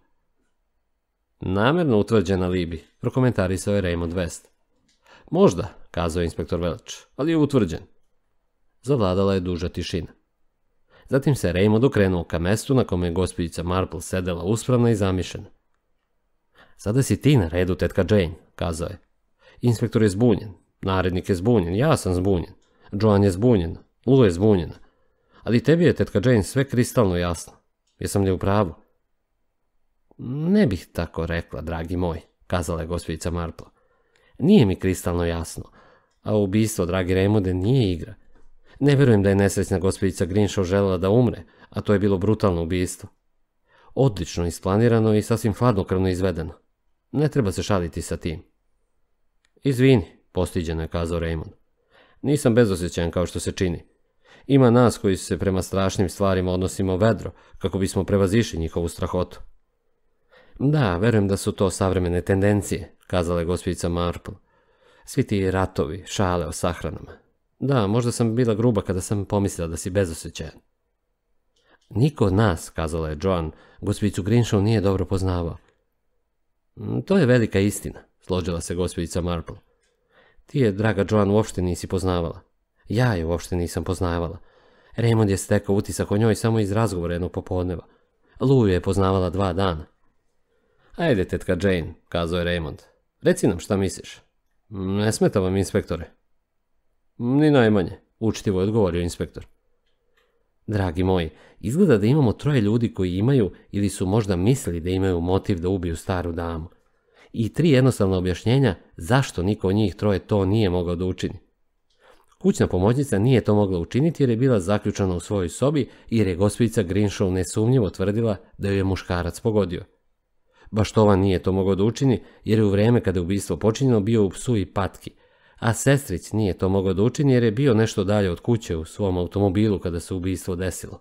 Namerno utvrđen alibi, prokomentarisao je Raymond West. Možda, kazao je inspektor Welch, ali je utvrđen. Zavladala je duža tišina. Zatim se Raymond okrenuo ka mestu na kome je gospođica Marple sedela uspravna i zamišljena. Sada si ti na redu, tetka Jane, kazao je. Inspektor je zbunjen, narednik je zbunjen, ja sam zbunjen, Joan je zbunjena, Lou je zbunjena. Ali tebi je, tetka Jane, sve kristalno jasno. Jesam li u pravu? Ne bih tako rekla, dragi moj, kazala je gospođica Marple. Nije mi kristalno jasno, a ubistvo, dragi Raymonde, nije igra. Ne verujem da je nesrećna gospođica Greenshaw želela da umre, a to je bilo brutalno ubistvo. Odlično isplanirano i sasvim hladnokrvno izvedeno. Ne treba se šaliti sa tim. Izvini, postiđeno je kazao Raymond. Nisam bezosjećajan kao što se čini. Ima nas koji se prema strašnim stvarima odnosimo vedro, kako bismo prevazišli njihovu strahotu. Da, verujem da su to savremene tendencije, kazala je gospođica Marple. Svi ti ratovi, šale o sahranama. Da, možda sam bila gruba kada sam pomislila da si bezosjećajan. Niko od nas, kazala je Joan, gospođicu Greenshaw nije dobro poznavao. To je velika istina, složila se gospođica Marple. Ti je, draga Joan, uopšte nisi poznavala. Ja je uopšte nisam poznavala. Raymond je stekao utisak o njoj samo iz razgovora jednog popodneva. Lou je poznavala dva dana. Ajde, tetka Jane, kazao je Raymond. Reci nam šta misliš. Ne smeta vam, inspektore? Ni najmanje, učtivo je odgovorio inspektor. Dragi moji, izgleda da imamo troje ljudi koji imaju ili su možda mislili da imaju motiv da ubiju staru damu. I tri jednostavna objašnjenja zašto niko od njih troje to nije mogao da učini. Kućna pomoćnica nije to mogla učiniti jer je bila zaključana u svojoj sobi jer je gospođica Greenshaw nesumnjivo tvrdila da ju je muškarac pogodio. Baštovan nije to mogao da učini jer je u vreme kada je ubistvo počinjeno bio u Psu i patki, a sestrić nije to mogao da učini jer je bio nešto dalje od kuće u svom automobilu kada se ubistvo desilo.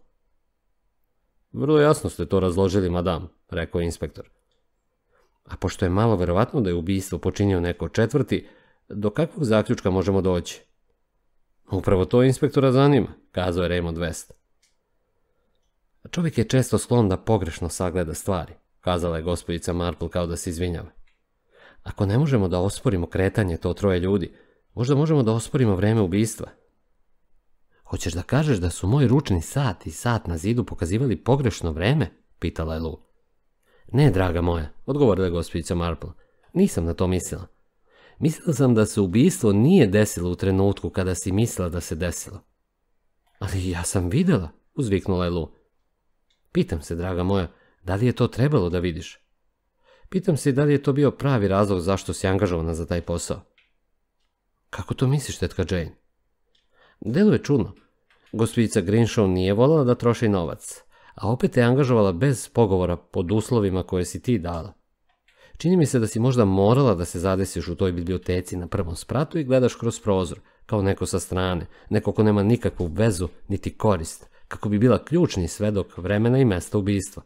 Vrlo jasno ste to razložili, madam, rekao je inspektor. A pošto je malo verovatno da je ubistvo počinio neko četvrti, do kakvog zaključka možemo doći? Upravo to inspektora zanima, kazao je Raymond West. Čovjek je često sklon da pogrešno sagleda stvari, kazala je gospođica Marple kao da se izvinjava. Ako ne možemo da osporimo kretanje to troje ljudi, možda možemo da osporimo vreme ubistva. Hoćeš da kažeš da su moj ručni sat i sat na zidu pokazivali pogrešno vreme? Pitala je Lou. Ne, draga moja, odgovorila je gospođica Marple. Nisam na to mislila. Mislila sam da se ubistvo nije desilo u trenutku kada si mislila da se desilo. Ali ja sam videla, uzviknula je Lou. Pitam se, draga moja, Da li je to trebalo da vidiš? Pitam se da li je to bio pravi razlog zašto si angažovana za taj posao. Kako to misliš, tetka Jane? Deluje čudno. Gospođica Grimshaw nije voljela da troši novac, a opet je angažovala bez pogovora pod uslovima koje si ti dala. Čini mi se da si možda morala da se zadesiš u toj biblioteci na prvom spratu i gledaš kroz prozor, kao neko sa strane, neko ko nema nikakvu vezu niti korist, kako bi bila ključni svedok vremena i mesta ubistva.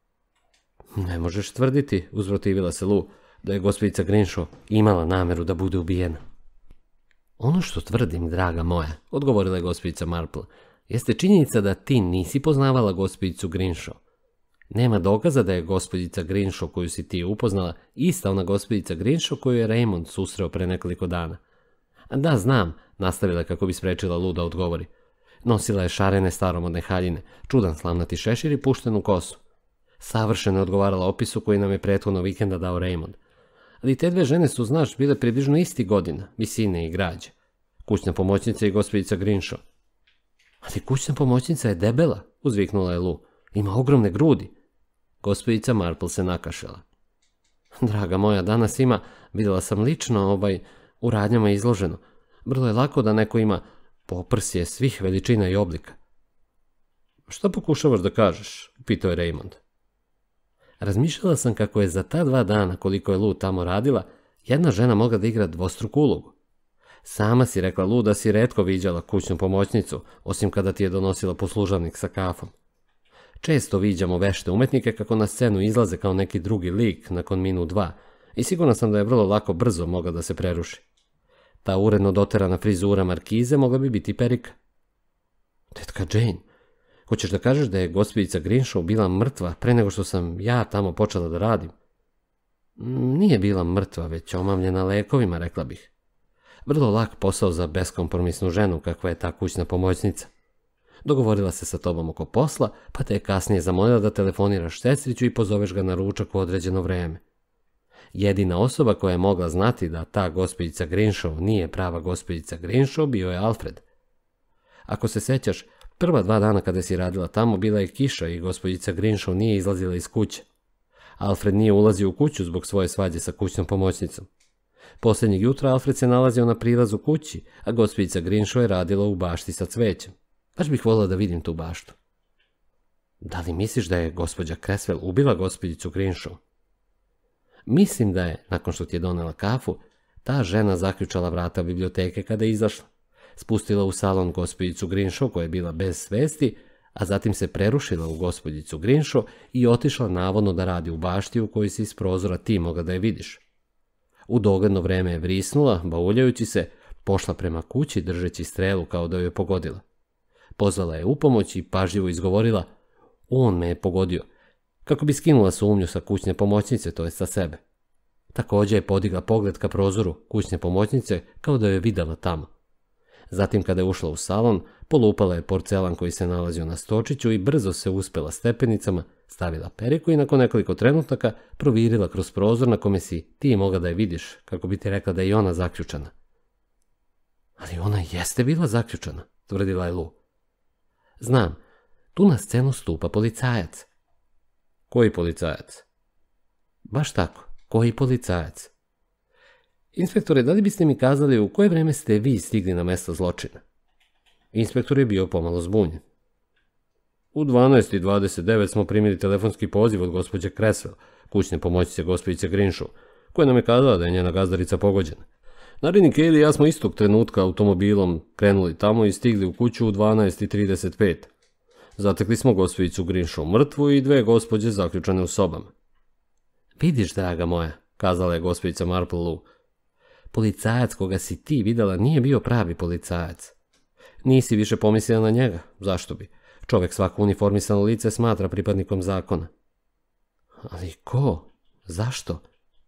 Ne možeš tvrditi, uzprotivila se Lou, da je gospođica Grimshaw imala nameru da bude ubijena. Ono što tvrdim, draga moja, odgovorila je gospođica Marple, jeste činjenica da ti nisi poznavala gospođicu Grimshaw. Nema dokaza da je gospođica Grimshaw koju si ti upoznala ista ona gospođica Grimshaw koju je Raymond susreo pre nekoliko dana. Da, znam, nastavila kako bi sprečila Lou da odgovori. Nosila je šarene staromodne haljine, čudan slamnati šešir i puštenu kosu. Savršeno je odgovarala opisu koji nam je prethodno vikenda dao Raymond. Ali te dve žene su, znaš, bile približno isti godina, visine i građe. Kućna pomoćnica i gospođica Grimshaw. Ali kućna pomoćnica je debela, uzviknula je Lou. Ima ogromne grudi. Gospođica Marple se nakašala. Draga moja, danas ima, vidjela sam lično, ovaj, u radnjama izloženo. Vrlo je lako da neko ima poprsje svih veličina i oblika. Šta pokušavaš da kažeš? Pitao je Raymond. Razmišljala sam kako je za ta dva dana koliko je Lou tamo radila, jedna žena mogla da igra dvostruku ulogu. Sama si rekla, Lou, da si retko viđala kućnu pomoćnicu, osim kada ti je donosila poslužavnik sa kafom. Često viđamo vešte umetnike kako na scenu izlaze kao neki drugi lik nakon minut dva i sigurna sam da je vrlo lako brzo mogla da se preruši. Ta uredno doterana frizura markize mogla bi biti perika. Tetka Jane, hoćeš da kažeš da je gospođica Grimshaw bila mrtva pre nego što sam ja tamo počela da radim? Nije bila mrtva, već omamljena lekovima, rekla bih. Vrlo lak posao za beskompromisnu ženu kakva je ta kućna pomoćnica. Dogovorila se sa tobom oko posla, pa te je kasnije zamolila da telefoniraš sestriću i pozoveš ga na ručak u određeno vreme. Jedina osoba koja je mogla znati da ta gospođica Grimshaw nije prava gospođica Grimshaw bio je Alfred. Ako se sećaš, prva dva dana kada si radila tamo bila je kiša i gospođica Grimshaw nije izlazila iz kuće. Alfred nije ulazio u kuću zbog svoje svađe sa kućnom pomoćnicom. Posljednjeg jutra Alfred se nalazio na prilazu kući, a gospođica Grimshaw je radila u bašti sa cvećem. Baš bih volila da vidim tu baštu. Da li misliš da je gospođa Creswell ubila gospođicu Grimshaw? Mislim da je, nakon što ti je donela kafu, ta žena zaključala vrata biblioteke kada je izašla, spustila u salon gospođicu Grimshaw koja je bila bez svesti, a zatim se prerušila u gospođicu Grimshaw i otišla navodno da radi u bašti u kojoj si iz prozora ti mogla da je vidiš. U dogledno vreme je vrisnula, bauljajući se, pošla prema kući držeći strelu kao da joj je pogodila. Pozvala je upomoć i pažljivo izgovorila, on me je pogodio, kako bi skinula sumnju sa kućne pomoćnice, to je sa sebe. Također je podigla pogled ka prozoru kućne pomoćnice kao da joj je videla tamo. Zatim kada je ušla u salon, polupala je porcelan koji se nalazio na stočiću i brzo se uspela stepenicama, stavila periku i nakon nekoliko trenutaka provirila kroz prozor na kome si ti mogla da je vidiš, kako bi ti rekla da je i ona zaključana. Ali ona jeste bila zaključana, tvrdila je Lou. Znam, tu na scenu stupa policajac. Koji policajac? Baš tako, koji policajac? Inspektore, da li biste mi kazali u koje vreme ste vi stigli na mesto zločina? Inspektor je bio pomalo zbunjen. U dvanaest i dvadeset devet smo primili telefonski poziv od gospođe Creswell, kućne pomoćnice gospođice Grimshaw, koja nam je kazala da je njena gazdarica pogođena. Narednik Kaylee i ja smo istog trenutka automobilom krenuli tamo i stigli u kuću u dvanaest i trideset pet. Zatekli smo gospođicu Grimshaw mrtvu i dve gospođe zaključane u sobama. Vidiš, draga moja, kazala je gospođica Marple Lou, policajac koga si ti videla nije bio pravi policajac. Nisi više pomislila na njega, zašto bi? Čovjek svako uniformisano lice smatra pripadnikom zakona. Ali ko? Zašto?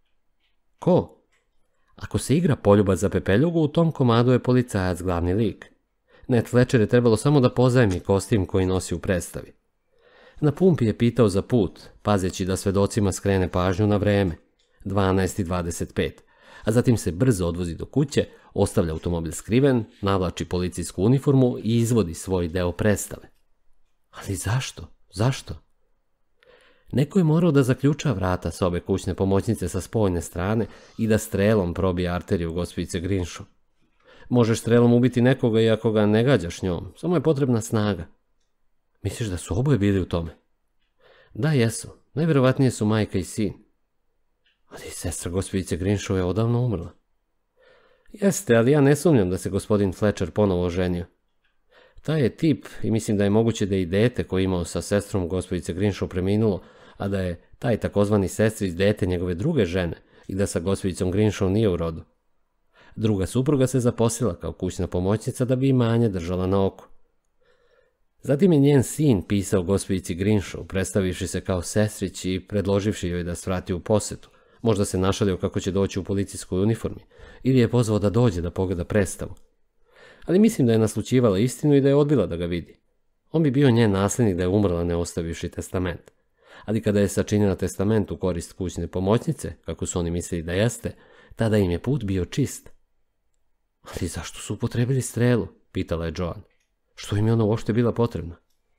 Ko? Ako se igra poljubac za pepeljugu, u tom komadu je policajac glavni lik. Ned Fletcher je trebalo samo da pozajmi kostim koji nosi u predstavi. Na pumpi je pitao za put, pazeći da svedocima skrene pažnju na vreme, dvanaest i dvadeset pet, a zatim se brzo odvozi do kuće, ostavlja automobil skriven, navlači policijsku uniformu i izvodi svoj deo predstave. Ali zašto? Zašto? Neko je morao da zaključa vrata sobe kućne pomoćnice sa spoljne strane i da strelom probije arteriju gospođice Grinšov. Možeš strelom ubiti nekoga i ako ga ne gađaš njom, samo je potrebna snaga. Misliš da su oboje bili u tome? Da, jesu. Najvjerovatnije su majka i sin. Ali sestra gospođice Grinšov je odavno umrla. Jeste, ali ja ne sumnjam da se gospodin Fletcher ponovo oženio. Taj je tip i mislim da je moguće da i dete koje imao sa sestrom gospođice Grinšov preminulo, a da je taj takozvani sestrić dete njegove druge žene i da sa gospođicom Grinšov nije u rodu. Druga supruga se zaposlila kao kućna pomoćnica da bi imanje držala na oku. Zatim je njen sin pisao gospođici Grinšov, predstavivši se kao sestrić i predloživši joj da svrati u posetu. Možda se našalio kako će doći u policijskoj uniformi ili je pozvao da dođe da pogleda predstavu. Ali mislim da je naslućivala istinu i da je odbila da ga vidi. On bi bio njen nasljednik da je umrla ne ostavivši testament. Ali kada je sačinila testament u korist kućne pomoćnice, kako su oni mislili da jeste, tada im je put bio čist. Ali zašto su upotrebili strelu? Pitala je Joan. Što im je ona uopšte bila potrebna?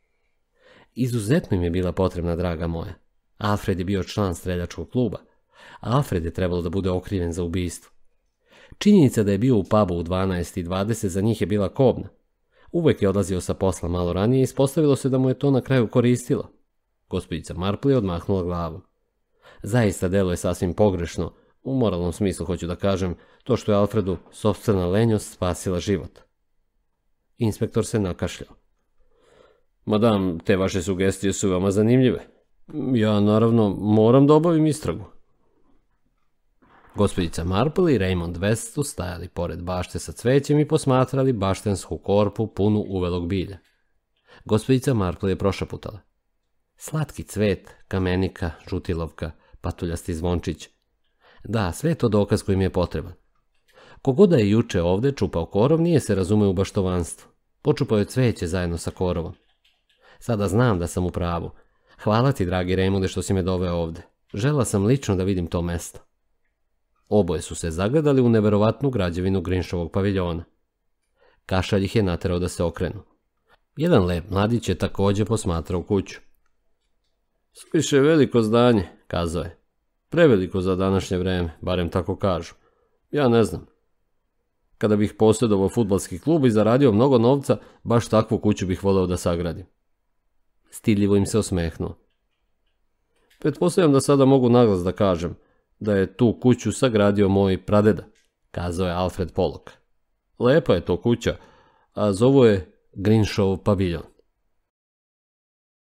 Izuzetno im je bila potrebna, draga moja. Alfred je bio član streljačkog kluba. Alfred je trebalo da bude okrivljen za ubistvo. Činjenica da je bio u pubu u dvanaest i dvadeset za njih je bila kobna. Uvek je odlazio sa posla malo ranije i ispostavilo se da mu je to na kraju koristilo. Gospođica Marple je odmahnula glavom. Zaista deluje sasvim pogrešno, u moralnom smislu hoću da kažem, to što je Alfredu sopstvena lenjost spasila život. Inspektor se nakašljao. Madam, te vaše sugestije su veoma zanimljive. Ja, naravno, moram da obavim istragu. Gospođica Marple i Raymond West su stajali pored bašte sa cvećem i posmatrali baštensku korpu punu uvelog bilja. Gospođica Marple je prošaputala. Slatki cvet, kamenika, žutilovka, patuljasti zvončić. Da, sve je to dokaz koji mi je potreban. Kogoda je juče ovde čupao korov, nije se razumeo u baštovanstvo. Počupao je cveće zajedno sa korovom. Sada znam da sam u pravu. Hvala ti, dragi Raymonde, što si me doveo ovde. Žela sam lično da vidim to mesto. Oboje su se zagledali u neverovatnu građevinu Grinšovog paviljona. Kašalj ih je naterao da se okrenu. Jedan lep mladić je takođe posmatrao kuću. Suviše veliko zdanje, kazao je. Preveliko za današnje vreme, barem tako kažu. Ja ne znam. Kada bih posjedovao fudbalski klub i zaradio mnogo novca, baš takvu kuću bih voleo da sagradim. Stidljivo im se osmehnuo. Pretpostavljam da sada mogu naglas da kažem da je tu kuću sagradio moj pradeda, kazao je Alfred Pollock. Lepa je to kuća, a zovu je Grinšov paviljon.